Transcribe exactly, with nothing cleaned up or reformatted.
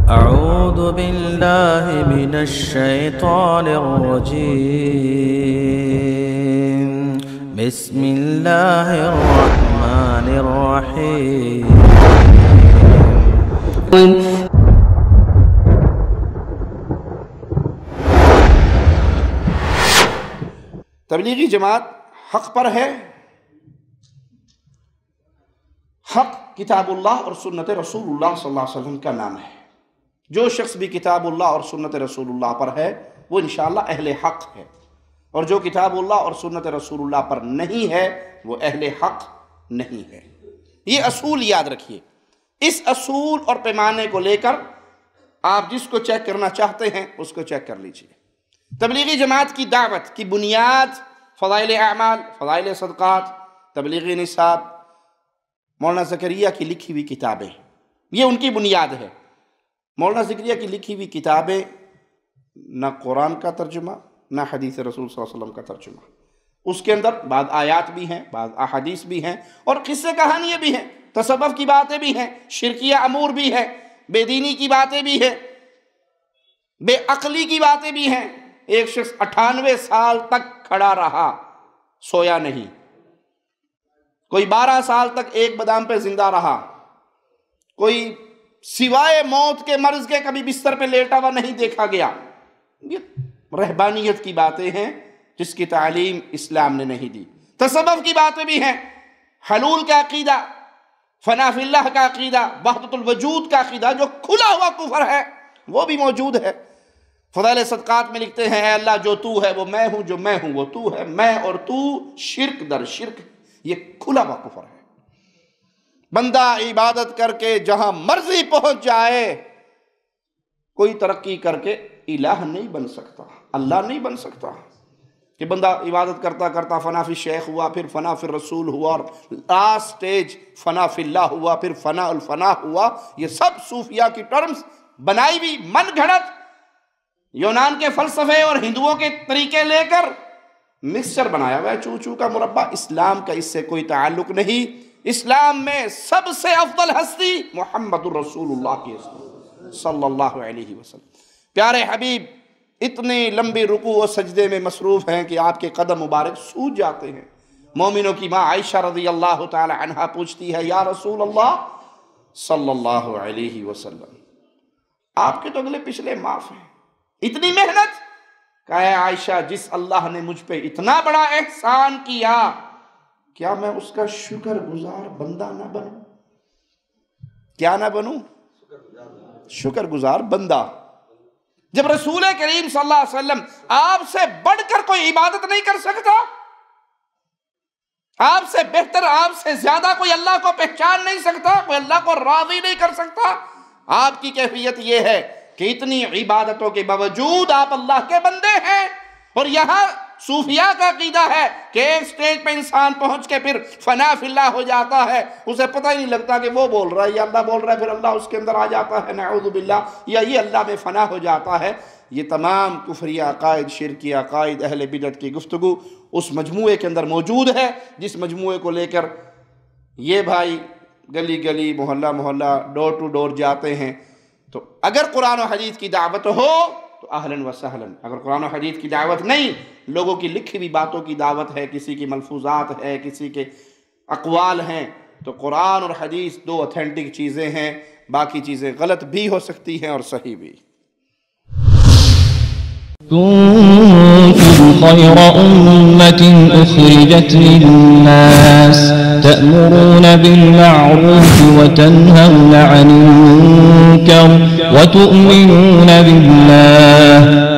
أعوذ بالله من الشيطان الرجيم بسم الله الرحمن الرحيم تبلیغی جماعت حق پر ہے. حق کتاب اللہ اور سنت رسول اللہ صلی اللہ علیہ وسلم کا نام ہے. جو شخص بھی کتاب اللہ اور سنت رسول اللہ پر ہے وہ انشاءاللہ اہل حق ہے، اور جو کتاب اللہ اور سنت رسول اللہ پر نہیں ہے وہ اہل حق نہیں ہے. یہ اصول یاد رکھیے. اس اصول اور پیمانے کو لے کر آپ جس کو چیک کرنا چاہتے ہیں اس کو چیک کر لیجئے. تبلیغی جماعت کی دعوت کی بنیاد فضائل اعمال، فضائل صدقات، تبلیغی نصاب، مولانا زکریا کی لکھی ہوئی کتابیں، یہ ان کی بنیاد ہے. مولانا زکریا کی لکھی ہوئی کتابیں نہ قرآن کا ترجمہ نہ حدیث رسول صلی اللہ علیہ وسلم کا ترجمہ. اس کے اندر بعض آیات بھی ہیں، بعض احادیث بھی ہیں، اور قصے کہانیاں بھی ہیں، تصوف کی باتیں بھی ہیں، شرکیہ امور بھی ہیں، بے دینی کی باتیں بھی ہیں، بے عقلی کی باتیں بھی ہیں. ایک شخص اٹھانوے سال تک کھڑا رہا، سویا نہیں. کوئی بارہ سال تک ایک بادام پہ زندہ رہا. کوئی سوائے موت کے مرض کے کبھی بستر پہ لیٹا ہوا نہیں دیکھا گیا. یہ رہبانیت کی باتیں ہیں جس کی تعلیم اسلام نے نہیں دی. تصوف کی باتیں بھی ہیں، حلول کا عقیدہ، فنا فی اللہ کا عقیدہ، وحدت الوجود کا عقیدہ جو کھلا ہوا کفر ہے وہ بھی موجود ہے. فضائل صدقات میں لکھتے ہیں اے اللہ جو تو ہے وہ میں ہوں، جو میں ہوں وہ تو ہے، میں اور تو شرک در شرک. یہ کھلا ہوا کفر ہے. بندہ عبادت کر کے جہاں مرضی پہنچ جائے، کوئی ترقی کر کے الہ نہیں بن سکتا، اللہ نہیں بن سکتا. کہ بندہ عبادت کرتا کرتا فنا فی الشیخ ہوا، پھر فنا فی الرسول ہوا، اور لاسٹ سٹیج فنا فی اللہ ہوا، پھر فنا الفنا ہوا. یہ سب صوفیہ کی ٹرمز بنائی بھی من گھڑت یونان کے فلسفے اور ہندوؤں کے طریقے لے کر مکسچر بنایا ہوا ہے، چو چو کا مربع. اسلام کا اس سے کوئی تعلق نہیں. اسلام میں سب سے افضل ہستی محمد الرسول اللہ کی ہستی صلی اللہ علیہ وسلم. پیارے حبیب اتنے لمبے رکوع و سجدے میں مصروف ہیں کہ آپ کے قدم مبارک سوج جاتے ہیں. مومنوں کی ماں عائشہ رضی اللہ تعالی عنہا پوچھتی ہے یا رسول اللہ صلی اللہ علیہ وسلم، آپ کے تو اگلے پچھلے معاف ہیں، اتنی محنت. کہا ہے عائشہ جس اللہ نے مجھ پہ اتنا بڑا احسان کیا، کیا میں اس کا شکر گزار بندہ نہ بنوں؟ کیا نہ بنوں؟ شکر گزار بندہ. جب رسول کریم صلی اللہ علیہ وسلم آپ سے بڑھ کر کوئی عبادت نہیں کر سکتا، آپ سے بہتر، آپ سے زیادہ کوئی اللہ کو پہچان نہیں سکتا، کوئی اللہ کو راضی نہیں کر سکتا، آپ کی کیفیت یہ ہے کہ اتنی عبادتوں کے باوجود آپ اللہ کے بندے ہیں. اور یہاں صوفیاء کا عقیدہ ہے کہ ایک سٹیج پہ انسان پہنچ کے پھر فنا فی اللہ ہو جاتا ہے، اسے پتہ ہی نہیں لگتا کہ وہ بول رہا ہے یا اللہ بول رہا ہے، پھر اللہ اس کے اندر آ جاتا ہے نعوذ باللہ، یا یہ اللہ میں فنا ہو جاتا ہے. یہ تمام کفریہ عقائد، شرکی عقائد، اہل بدعت کی گفتگو اس مجموعے کے اندر موجود ہے جس مجموعے کو لے کر یہ بھائی گلی گلی، محلہ محلہ، ڈور ٹو ڈور جاتے ہیں. تو اگر قرآن و حدیث کی دعوت ہو تو اہلاً و سہلاً، اگر قرآن و حدیث کی دعوت نہیں، لوگوں کی لکھی ہوئی باتوں کی دعوت ہے، کسی کی ملفوظات ہے، کسی کے اقوال ہیں، تو قرآن اور حدیث دو اوتھینٹک چیزیں ہیں، باقی چیزیں غلط بھی ہو سکتی ہیں اور صحیح بھی. كنتم خير أمة أخرجت للناس تأمرون بالمعروف وتنهون عن المنكر وتؤمنون بالله